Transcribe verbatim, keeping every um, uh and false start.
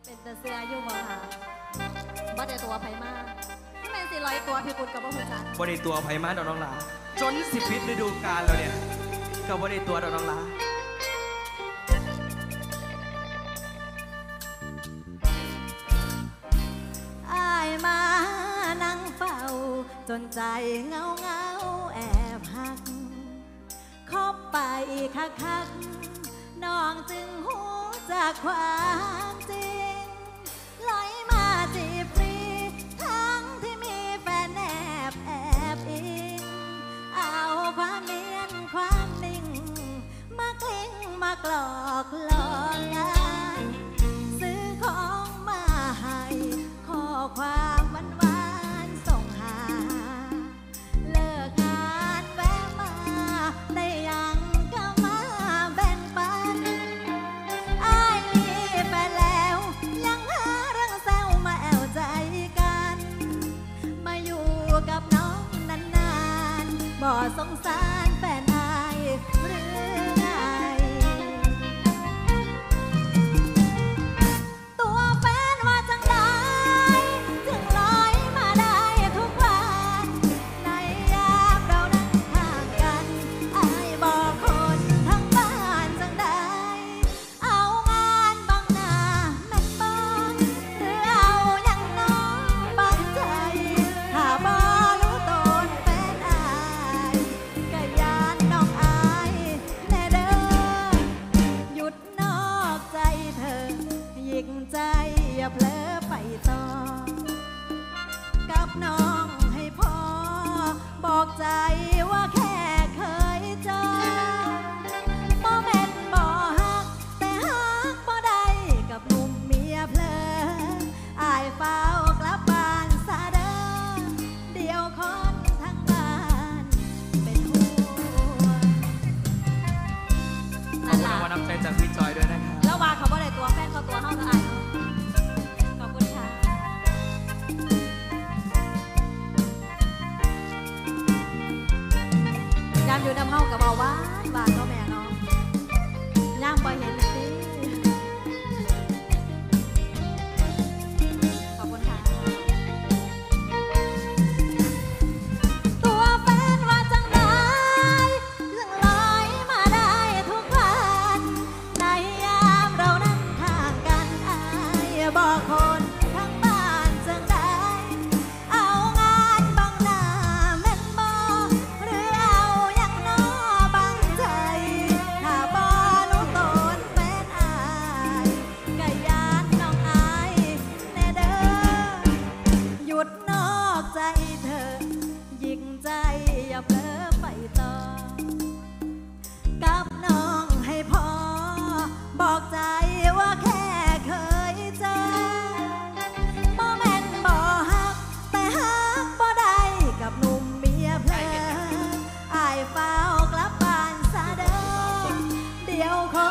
เป็นแต่เสื้ออยู่บ่ค่ะบ่ได้ตัวไผมาแม่นสิร้อยตัวพี่ปุณกับบ่ฮู้จักบ่ได้ตัวไผมาดอกน้องหลาจนสิปิดฤดูกาลแล้วเนี่ยก็บ่ได้ตัวดอกน้องหลาอ้ายมานั่งเฝ้าจนใจเงาเงาแอบหักคบไปคักคักน้องจึงหูจากความจริงลอยมาจีบฟรีทั้งที่มีแฟนแอบแอบอิงเอาความเนียนความนิ่งมาคลิ้งมากลอกหลอกลายซื้อของมาให้ข้อความหวานหวานส่งหาเลิกงานแวะมาได้ยังก็มาแบ่งปันอ้ายมีแฟนแล้วยังหาเรื่องแซวมาแอวใจกันมาอยู่กับน้องนานๆบ่สงสารแฟนอายหรือไงตัวแฟนว่าจังไดถึงลอยมาได้ทุกวันในยามเรานั่งข้างกันอายบอกคนทั้งบ้านจังไดเอางานบังหน้าแม่นบ่หรือเอาอย่างน้องบังใจถ้าบ่รู้ตนแฟนอายก็ยานน้องอายแน่เด้อหยุดนอกใจเธอหยิกใจอย่าเผลอไปต่อกับน้องให้พอบอกใจว่าแค่เคยเจอบ่แม่นบ่ฮักแต่ฮักบ่ได้กับหนุ่มเมียเพลออายเฝ้ากลับบ้านซะเด้อเดี๋ยวคนทั้งบ้านเป็นห่วงขอบคุณรางวัลน้ำใจจากพี่จอยด้วยนะครับแล้วว่าเขาบ่ได้ตัวแฟนเขาตัวเฮาเท่าไหร่ขอบคุณค่ะยามอยู่น้ำเฮากับเบาหวานหวานเนาะแม่เนาะย่างบ่เห็นสิขอบคุณค่ะตัวแฟนว่าจังไดถึงลอยมาได้ทุกวันในยามเรานั่งข้างกันอายบอกคนทั้งบ้านจังไดเอางานบังหน้าแม่นบ่หรือเอาอย่างน้อบังใจถ้าบ่รู้ตนแฟนอายก็ยานน้องอายแน่เด้อหยุดนอกใจเธอหยิกใจอย่าเผลอไปต่อกับน้องให้พอบอกใจว่าแค่เคยเจอบ่แม่นบ่ฮักแต่ฮักบ่ได้กับหนุ่มเมียเพลออายเฝ้ากลับบ้านซะเด้อเดี๋ยวค